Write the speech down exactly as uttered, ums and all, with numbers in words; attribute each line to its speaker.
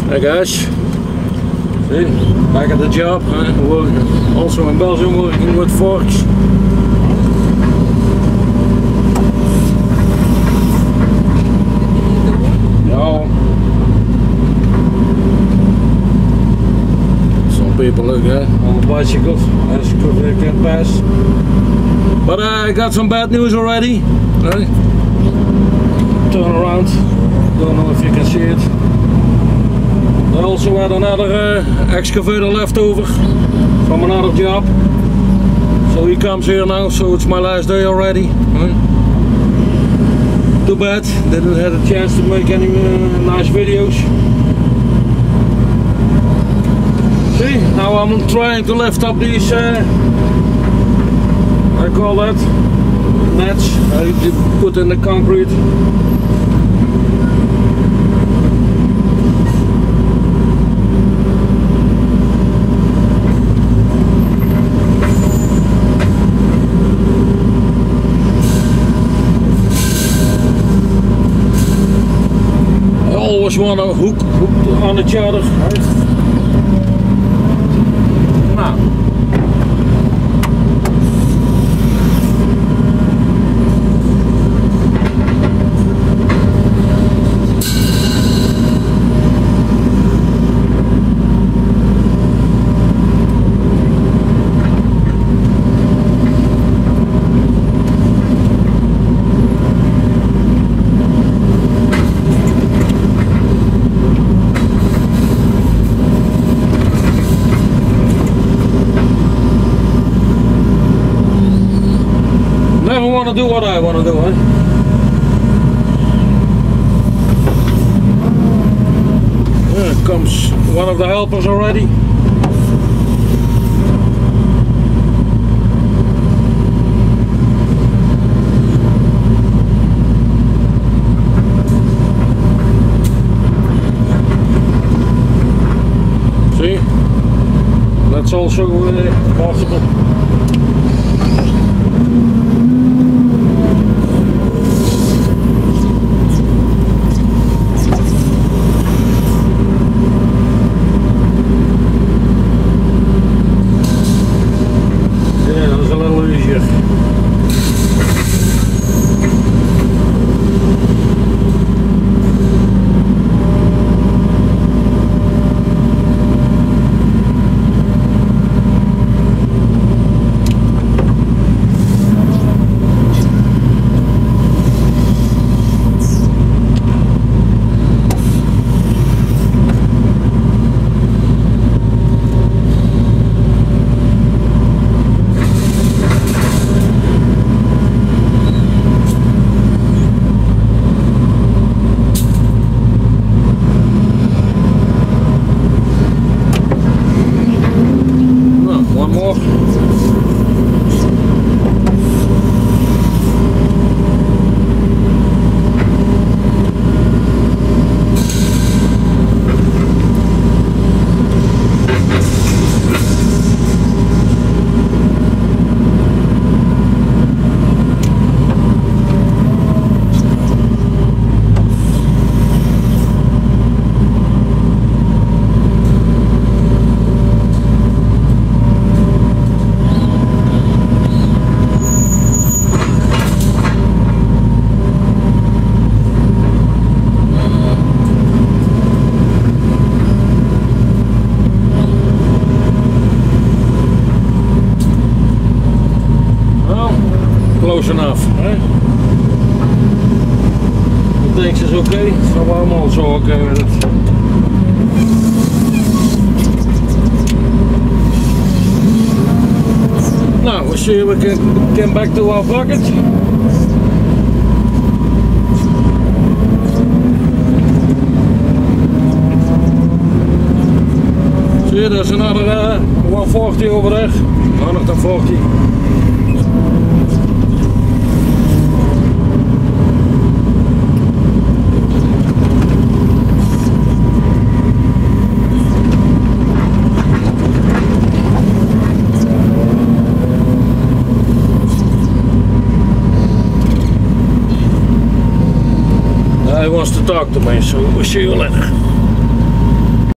Speaker 1: Hey guys, see, back at the job, uh, working, also in Belgium working with forks. No. Some people look uh, on the bicycles as they can pass. But uh, I got some bad news already. Right? Turn around, don't know if you can see it. I also had another uh, excavator left over from another job, so he comes here now, so it's my last day already. Right? Too bad, didn't have a chance to make any uh, nice videos. See, now I'm trying to lift up these, uh, I call that, nets I put in the concrete. Want to hook, hook on each other. Right? Now. To do what I want to do, eh? Here comes one of the helpers already. See? That's also uh, possible. Close enough, right? He thinks it's okay, so I'm also okay with it. Now we'll see if we can get back to our bucket. See, there's another uh, one forty over there, one forty. He wants to talk to me, so we'll see you later.